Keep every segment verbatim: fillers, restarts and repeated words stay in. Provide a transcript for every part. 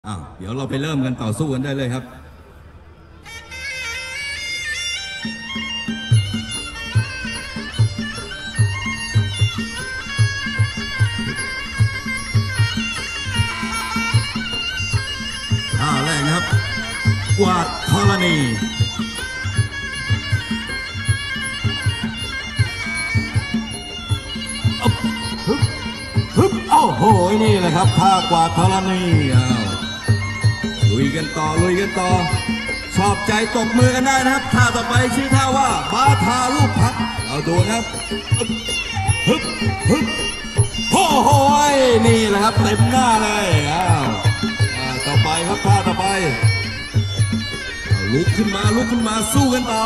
อ้าวเดี๋ยวเราไปเริ่มกันต่อสู้กันได้เลยครับท่าแรกนะครับกวาดธรณีฮึบฮึบโอ้โหนี่แหละครับท่ากวาดธรณีอ้าวลุยกันต่อลุยกันต่อชอบใจตบมือกันได้นะครับท่าต่อไปชื่อท่าว่าบาทาลูกพักเอาดูนะครับฮึบฮึบโอ้โหนี่แหละครับเต็มหน้าเลยอ้าวต่อไปครับท่าต่อไปลุกขึ้นมาลุกขึ้นมาสู้กันต่อ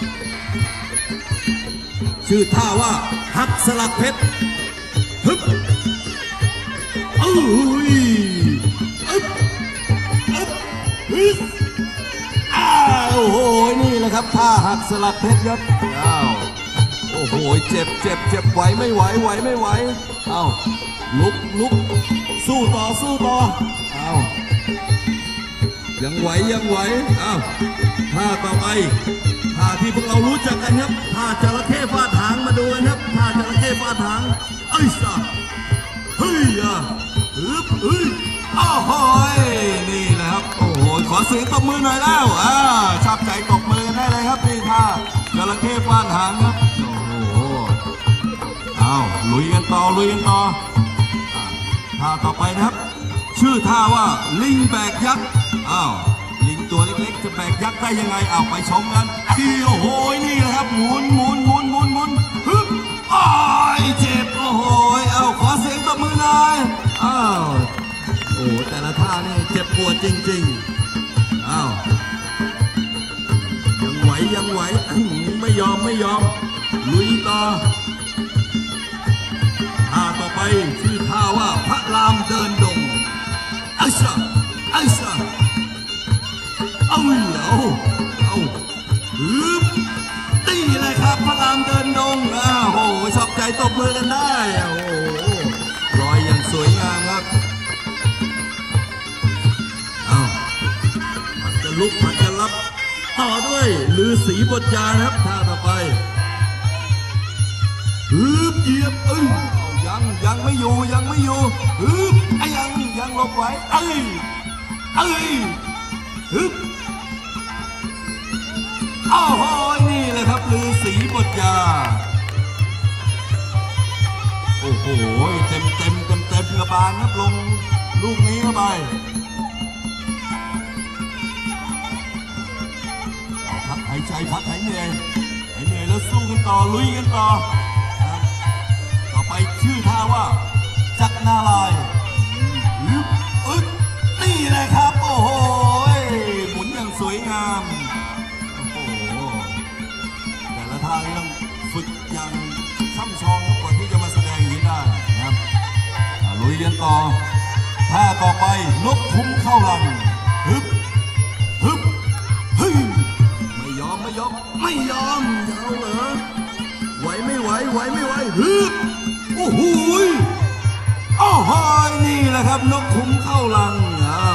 ชื่อท่าว่าหักสลักเพชรฮึบอ้ยอึ๊บอึ๊บฮึบอ้าวโอ้โหนี่แหละครับท่าหักสลักเพชรครับอ้าวโอ้โหเจ็บเจ็บเจ็บไหวไม่ไหวไหวไม่ไหวอ้าวลุกลุกสู้ต่อสู้ต่ออ้าวยังไหวยังไหวอ้าวท่าต่อไปท่าที่พวกเรารู้จักกันครับท่าจระเข้ฟาดหางมาดูกันครับท่าจระเข้ฟาดหางเอ้ยซ่าเฮ้ยอ่ะฮึบเฮ้ยอ้าวโอ้ยนี่นะครับโอ้โหขอเสียงตบมือหน่อยแล้วอ่าชอบใจตบมือได้เลยครับนี่ท่าจระเข้ฟาดหางครับโอ้โหอ้าวลุยกันต่อลุยกันต่อท่าต่อไปนะครับชื่อท่าว่าลิงแบกยักษ์อ้าวลิงตัวเล็กๆจะแบกยักษ์ได้ยังไงเอาไปชมกันที่โอ้โหนี่นะครับหมุนหมุนหมุนหมุนหมุนฮึบอ้ายเจ็บโอ้โหเอาขอเสียงตบมือหน่อยอ้าวโอ้แต่ละท่านี่เจ็บปวดจริงๆอ้าวยังไหวยังไหวไม่ยอมไม่ยอมลุยต่อท่าต่อไปชื่อท่าว่าพระรามเดินดงไอ้ซ่าไอ้ซ่าเอาเอาเอาฮึบตีเลยครับพระรามเดินดงอ้าวโอ้โหชอบใจตบมือกันได้โอ้โหลอยอย่างสวยงามครับอ้าวมันจะลุกมันจะรับต่อด้วยฤาษีบทยาครับท่าต่อไปฮึบเหยียบเอ้ยยังยังไม่อยู่ยังไม่อยู่ฮึบไอ้ยังยังหลบไว้เอ้ยเอ้ยฮึบอ้าวโหนี่เลยครับฤาษีบทยาโอ้โหเต็มเต็มเต็มเต็มกระบาลครับลงลูกนี้เข้าไปพักหายใจพักหายเหนื่อยหายเหนื่อยแล้วสู้กันต่อลุยกันต่อต่อไปชื่อท่าว่าจักรนาลายอึ๊บอึ๊บนี่เลยครับโอ้โหหมุนอย่างสวยงามท่าต้องฝึกอย่างช่ำชองก่อนที่จะมาแสดงนี้ได้นะครับลุยกันต่อท่าต่อไปนกคุ้มเข้ารังฮึบฮึบฮึบไม่ยอมไม่ยอมไม่ยอมเอาเหรอไหวไม่ไหวไหวไม่ไหวฮึบโอ้โหโอ้โหนี่แหละครับนกคุ้มเข้ารังเอา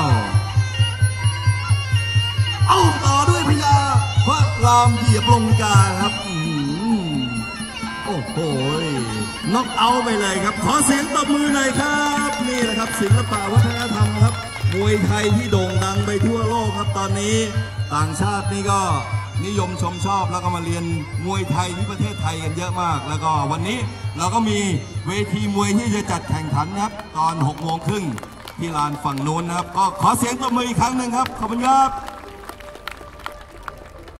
เอาต่อด้วยพญาพระรามเหยียบลงกาครับโอ้โหน็อกเอาไปเลยครับขอเสียงตบมือหน่อยครับนี่แหละครับศิลปะวัฒนธรรมครับมวยไทยที่โด่งดังไปทั่วโลกครับตอนนี้ต่างชาตินี่ก็นิยมชมชอบแล้วก็มาเรียนมวยไทยที่ประเทศไทยกันเยอะมากแล้วก็วันนี้เราก็มีเวทีมวยที่จะจัดแข่งขันครับตอนหกโมงครึ่งที่ลานฝั่งนู้นนะครับก็ขอเสียงตบมืออีกครั้งหนึ่งครับขอบคุณครับ